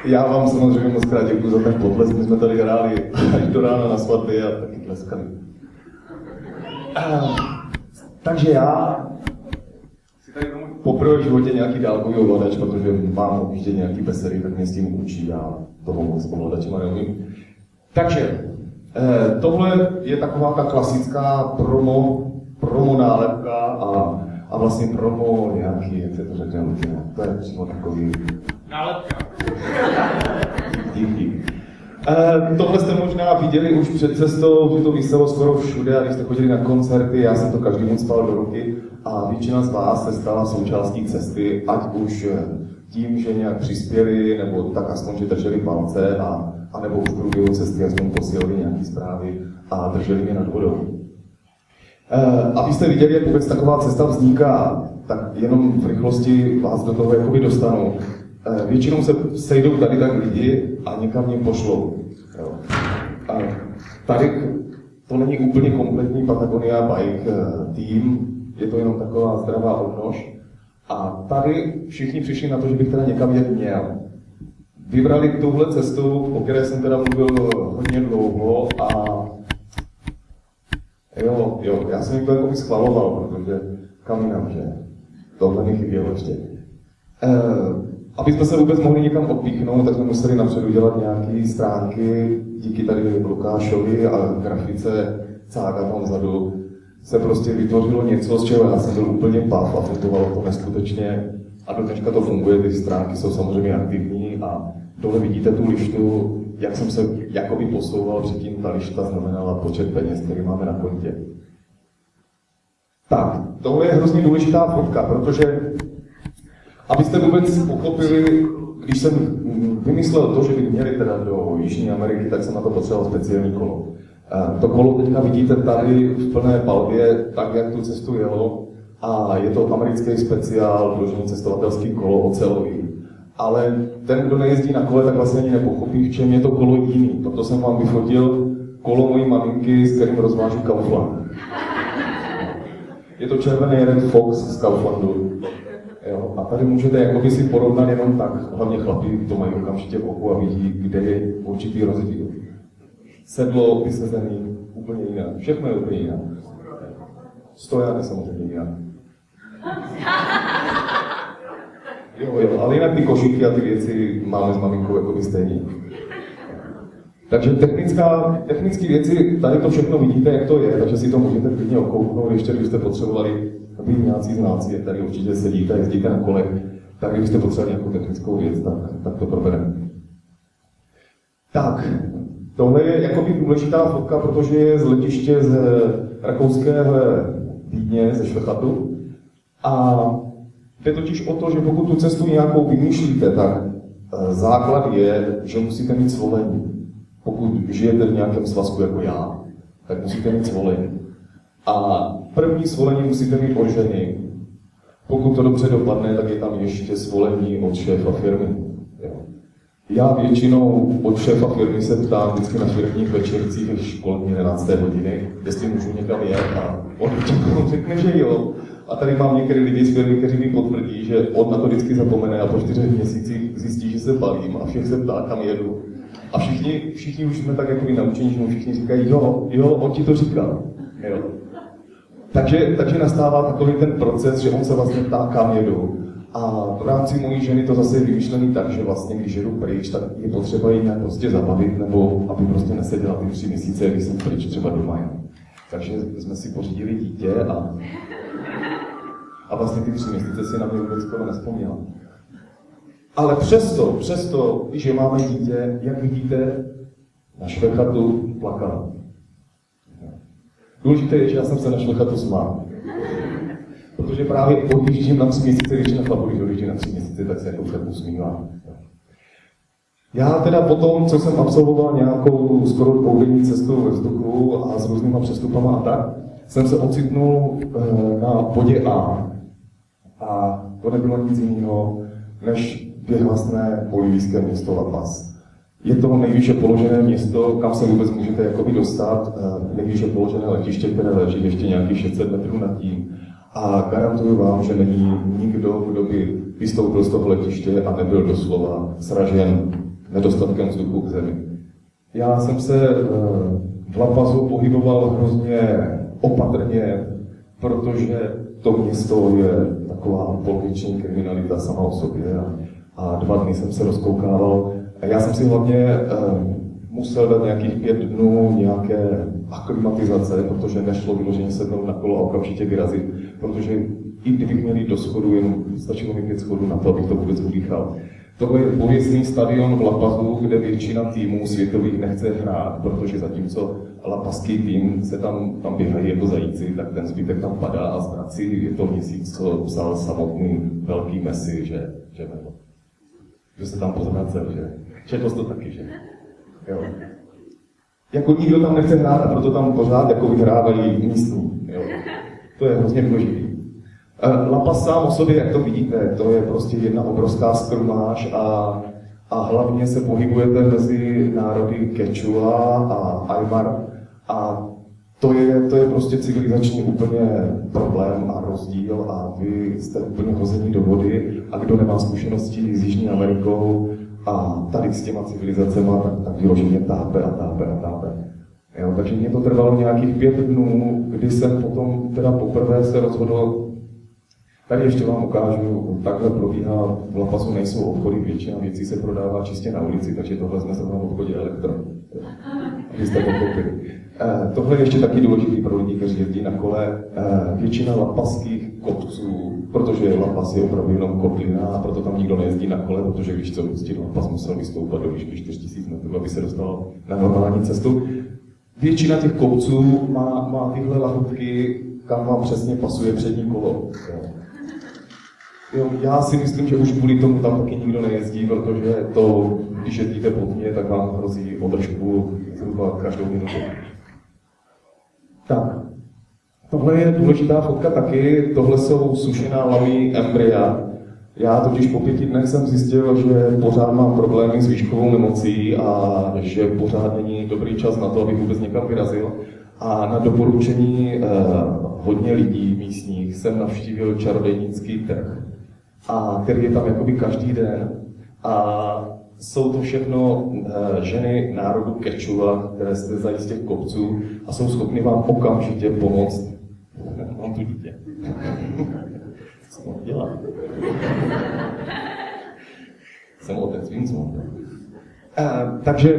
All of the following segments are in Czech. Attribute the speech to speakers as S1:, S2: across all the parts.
S1: Já vám samozřejmě moc krát děkuji za ten potlesk, my jsme tady hráli až do rána na svatbě a taky tleskali. Takže já si tady poprvé v životě nějaký dálkový ovladač, protože mám objíždět nějaký besedy, tak mě s tím učí, já toho moc ovladačema neumím. Takže tohle je taková ta klasická promo nálepka a vlastně promo nějaký, jak se to řekne, to je přímo takový...
S2: Nálepka.
S1: Díky. Tohle jste možná viděli už před cestou, že to vyselo skoro všude a když jste chodili na koncerty, já jsem to každému spal do ruky a většina z vás se stala součástí cesty, ať už tím, že nějak přispěli, nebo tak aspoň, že drželi palce a nebo už v průběhu cesty aspoň posílali nějaké zprávy a drželi mě nad vodou. Abyste viděli, jak vůbec taková cesta vzniká, tak jenom v rychlosti vás do toho jakoby dostanu. Většinou se sejdou tady tak lidi a někam mě pošlou. Jo. A tady to není úplně kompletní Patagonia Bike tým, je to jenom taková zdravá odnož. A tady všichni přišli na to, že bych teda někam jet měl. Vybrali tuhle cestu, o které jsem teda mluvil hodně dlouho a jo, já jsem jim to jako schvaloval, protože kam jinam, že? Tohle mi chybělo ještě. Aby jsme se vůbec mohli někam odpíchnout, tak jsme museli napředu dělat nějaké stránky. Díky tady Lukášovi a grafice Cága tam vzadu se prostě vytvořilo něco, z čeho já jsem byl úplně pav a fungovalo to neskutečně. A do dneška to funguje, ty stránky jsou samozřejmě aktivní a dole vidíte tu lištu, jak jsem se jakoby posouval, předtím ta lišta znamenala počet peněz, který máme na kontě. Tak, tohle je hrozně důležitá fotka, protože abyste vůbec pochopili, když jsem vymyslel to, že by měli teda do Jižní Ameriky, tak jsem na to potřeboval speciální kolo. To kolo teďka vidíte tady v plné palbě, tak jak tu cestu jelo, a je to americký speciál, dlužný cestovatelský kolo ocelový. Ale ten, kdo nejezdí na kole, tak vlastně ani nepochopí, v čem je to kolo jiný. Proto jsem vám vyfotil kolo mojí maminky, s kterým rozváží Kaufland. Je to červený Red Fox z Kauflandu. Jo, a tady můžete jakoby si porovnat jenom tak, hlavně chlapi to mají okamžitě v oku a vidí, kde je určitý rozdíl. Sedlo, vysezený, úplně jinak. Všechno je úplně jinak. Stojan je samozřejmě jinak. Jo, ale jinak ty košíky a ty věci máme s maminkou jakoby stejný. Takže technické věci, tady to všechno vidíte, jak to je, takže si to můžete klidně okouknout, ještě kdybyste potřebovali, aby nějací znáci, jak tady určitě sedíte, jezdíte na kolech, tak kdybyste potřebovali nějakou technickou věc, tak to probereme. Tak, tohle je jakoby důležitá fotka, protože je z letiště z rakouského Vídně, ze Švechatu. A jde totiž o to, že pokud tu cestu nějakou vymýšlíte, tak základ je, že musíte mít svolení. Pokud žijete v nějakém svazku jako já, tak musíte mít svolení. A první svolení musíte mít od ženy. Pokud to dobře dopadne, tak je tam ještě svolení od šéfa firmy. Já většinou od šéfa firmy se ptám vždycky na firmních večercích v školní 11. hodiny, jestli můžu někam jet a on řekne, že jo. A tady mám některé lidi z firmy, kteří mi potvrdí, že on na to vždycky zapomene a po 4 měsících zjistí, že se bavím a všech se ptá, kam jedu. A všichni už jsme tak jako naučení, že mu všichni říkají, jo, on ti to říkal. Jo. Takže nastává takový ten proces, že on se vlastně ptá, kam jedu. A v rámci mojí ženy to zase je vymýšlený tak, že vlastně, když jedu pryč, tak je potřeba jí nějak prostě zabavit, nebo aby prostě neseděla ty 3 měsíce, když jsem pryč třeba doma. Takže jsme si pořídili dítě a vlastně ty 3 měsíce si na mě vůbec skoro nespomněla. Ale přesto, když máme dítě, jak vidíte, na Švechatu plakala. Důležité je, že já jsem se na Švechatu smál. Protože právě odjíždím na 3 měsíce, když na chlapu, když odjíždím na 3 měsíce, tak se jako však usmívám. Já teda potom, co jsem absolvoval nějakou skoro 2denní cestu ve vzduchu a s různýma přestupama a tak, jsem se ocitnul na bodě A. A to nebylo nic jiného, než věhlasné bolivijské město La Paz. Je to nejvýše položené město, kam se vůbec můžete jakoby dostat, nejvýše položené letiště, které leží ještě nějakých 600 metrů nad tím. A garantuju vám, že není nikdo, kdo by vystoupil z toho letiště a nebyl doslova sražen nedostatkem vzduchu k zemi. Já jsem se v La Pazu pohyboval hrozně opatrně, protože to město je taková poloviční kriminalita sama o sobě a 2 dny jsem se rozkoukával. A já jsem si hlavně musel dát nějakých 5 dnů nějaké aklimatizace, protože nešlo vyloženě sednout na kolo a okamžitě vyrazit, protože i kdybych měl jít do schodu, jenom stačilo mi 5 schodů na to, abych to vůbec udýchal. Tohle je pověstný stadion v La Pazu, kde většina týmů světových nechce hrát, protože zatímco lapaský tým se tam běhají jako zajíci, tak ten zbytek tam padá a ztrací. Je to měsíc, co psal samotný velký Messi, že se tam pozvracel, že četl to taky, že? Jo. Jako nikdo tam nechce hrát a proto tam pořád jako vyhrávají místní. Jo. To je hrozně důležitý. La Paz sám o sobě, jak to vidíte, to je prostě jedna obrovská skrumáž a hlavně se pohybujete mezi národy Quechua a Aymar a to je prostě civilizační úplně problém a rozdíl a vy jste úplně hození do vody a kdo nemá zkušenosti s Jižní Amerikou a tady s těma civilizacema, tak vyloženě tápe. Jo, takže mě to trvalo nějakých 5 dnů, kdy jsem potom teda poprvé se rozhodl. Tady ještě vám ukážu, takhle probíhá, v La Pazu nejsou obchody, většina věcí se prodává čistě na ulici, takže tohle jsme zrovna v obchodě Elektron. Abyste pochopili. Tohle je ještě taky důležitý pro lidi, kteří jezdí na kole. Většina lapaských kopců, protože La Paz je opravdu jenom kotlina a proto tam nikdo nejezdí na kole, protože když chce opustit La Paz, musel vystoupat do výšky 4000 metrů, aby se dostal na normální cestu. Většina těch kopců má tyhle lahutky, kam vám přesně pasuje přední kolo. Jo, já si myslím, že už kvůli tomu tam taky nikdo nejezdí, protože to, když jezdíte pod mě, tak vám hrozí održku zhruba každou minutu. Tak, tohle je důležitá fotka taky, tohle jsou sušená lamí embrya. Já totiž po 5 dnech jsem zjistil, že pořád mám problémy s výškovou nemocí a že pořád není dobrý čas na to, abych vůbec někam vyrazil. A na doporučení hodně lidí místních jsem navštívil čarodějnický trh, který je tam jakoby každý den. A jsou to všechno ženy národu Quechua, které jste z těch kopců a jsou schopny vám okamžitě pomoct. Mám tu dítě. Co to dělá? Jsem otec, vím, co mám. Takže...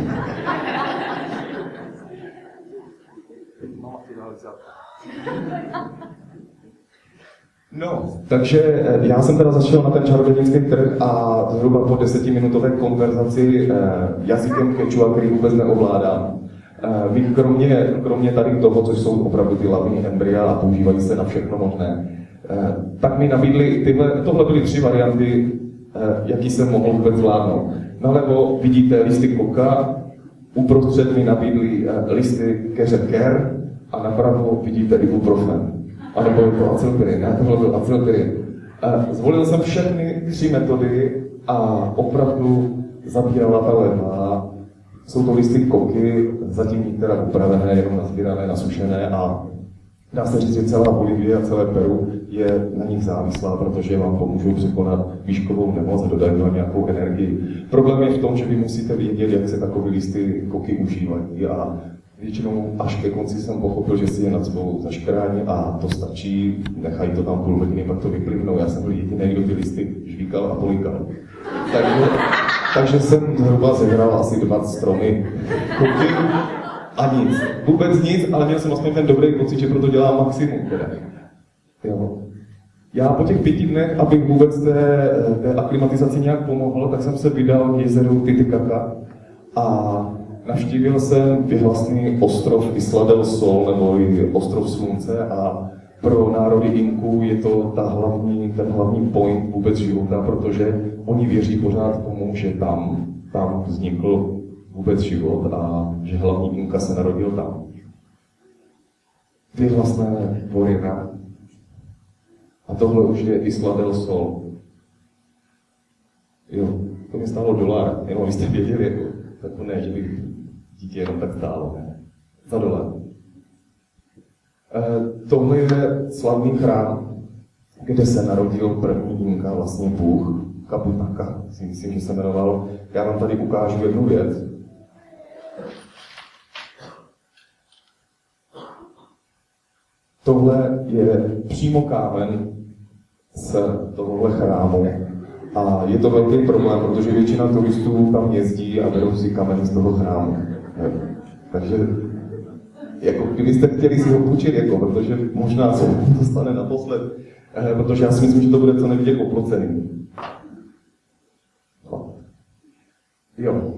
S1: No, takže já jsem teda zašel na ten čarodějnický trh a zhruba po 10minutové konverzaci jazykem Quechua, který vůbec neovládám. Vy kromě tady toho, což jsou opravdu ty lamí embrya a používají se na všechno možné, tak mi nabídli tohle byly 3 varianty, jaký jsem mohl vůbec zvládnout. Nalevo vidíte listy koka, uprostřed mi nabídli listy keře ker a napravo vidíte ibuprofen. A nebo je to acylpirin, ne? Tohle byl acylpirin. Zvolil jsem všechny 3 metody a opravdu zabírala ta leva. Jsou to listy koky, zatím některé upravené, jenom nazbírané, nasušené a dá se říct, že celá Bolívie a celé Peru je na nich závislá, protože vám pomůžou překonat výškovou nemoc a dodají vám nějakou energii. Problém je v tom, že vy musíte vědět, jak se takové listy koky užívají a většinou až ke konci jsem pochopil, že si je nad sebou zaškrání a to stačí, nechají to tam půl hodiny, pak to vyplivnou. Já jsem byl jediný, kdo ty listy žvíkal a polikal. Takže jsem zhruba zehnal asi 2 stromy koky a nic. Vůbec nic, ale měl jsem aspoň ten dobrý pocit, že proto dělám maximum. Jo. Já po těch 5 dnech, abych vůbec té aklimatizaci nějak pomohl, tak jsem se vydal k jezeru Titicaca a navštívil jsem vyhlasný ostrov Isla del Sol, nebo i ostrov Slunce a pro národy Inků je to ten hlavní point vůbec života, protože oni věří pořád tomu, že tam vznikl vůbec život a že hlavní Inka se narodil tam. Vyhlasné Borina. A tohle už je Isla del Sol. Jo, to mi stálo $1, jenom abyste věděli, jako, tak to ne, že bych dítě jenom tak stálo, ne? Za $1. Tohle je slavný chrám, kde se narodil první Inka, vlastně Bůh, Kabutaka, si myslím, že se jmenoval. Já vám tady ukážu jednu věc. Tohle je přímo kámen z tohohle chrámu. A je to velký problém, protože většina turistů tam jezdí a berou si kameny z toho chrámu. Takže jako kdybyste chtěli si ho půjčit, jako, protože možná se to stane naposled, protože já si myslím, že to bude co nevidět oplocený. Jo.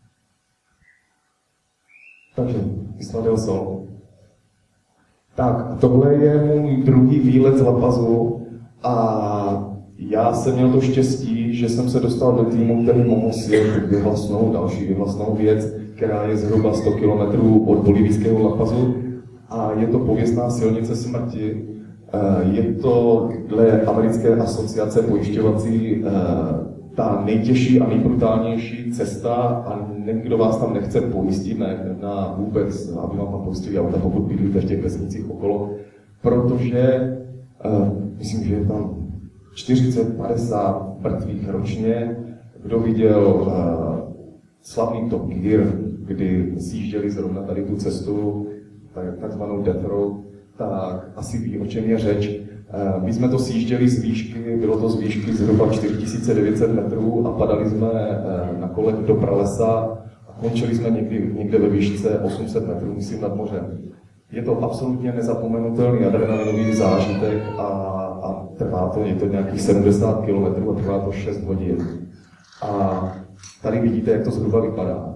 S1: Takže, vysladil sol. Tak, tohle je můj druhý výlet z La Pazu a já jsem měl to štěstí, že jsem se dostal do týmu, který mohl si další vyhlasnou věc, která je zhruba 100 km od bolivijského La Pazu a je to pověstná silnice smrti. Je to dle americké asociace pojišťovací ta nejtěžší a nejbrutálnější cesta a nikdo vás tam nechce pojistit na vůbec, aby vám tam pojistili auta, pokud bydlíte v těch vesnicích okolo, protože myslím, že je tam 40-50 mrtvých ročně. Kdo viděl slavný Top Gear, kdy sjížděli zrovna tady tu cestu, takzvanou Death Road, tak asi ví, o čem je řeč. My jsme to sjížděli z výšky, bylo to z výšky zhruba 4900 metrů a padali jsme na kolech do pralesa a končili jsme někde ve výšce 800 metrů, myslím, nad mořem. Je to absolutně nezapomenutelný adrenalinový zážitek a trvá to, je to nějakých 70 km a trvá to 6 hodin. A tady vidíte, jak to zhruba vypadá.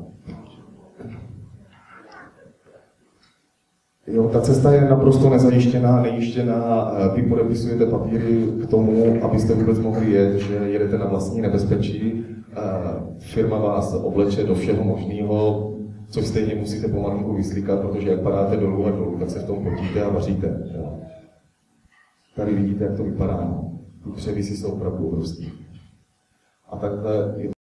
S1: Jo, ta cesta je naprosto nezajištěná, nejištěná, vy podepisujete papíry k tomu, abyste vůbec mohli jet, že jedete na vlastní nebezpečí, firma vás obleče do všeho možného, což stejně musíte pomalinku vyslíkat, protože jak padáte dolů a dolů, tak se v tom potíte a vaříte. Jo. Tady vidíte, jak to vypadá. Ty převisy jsou opravdu obrovský. A takhle je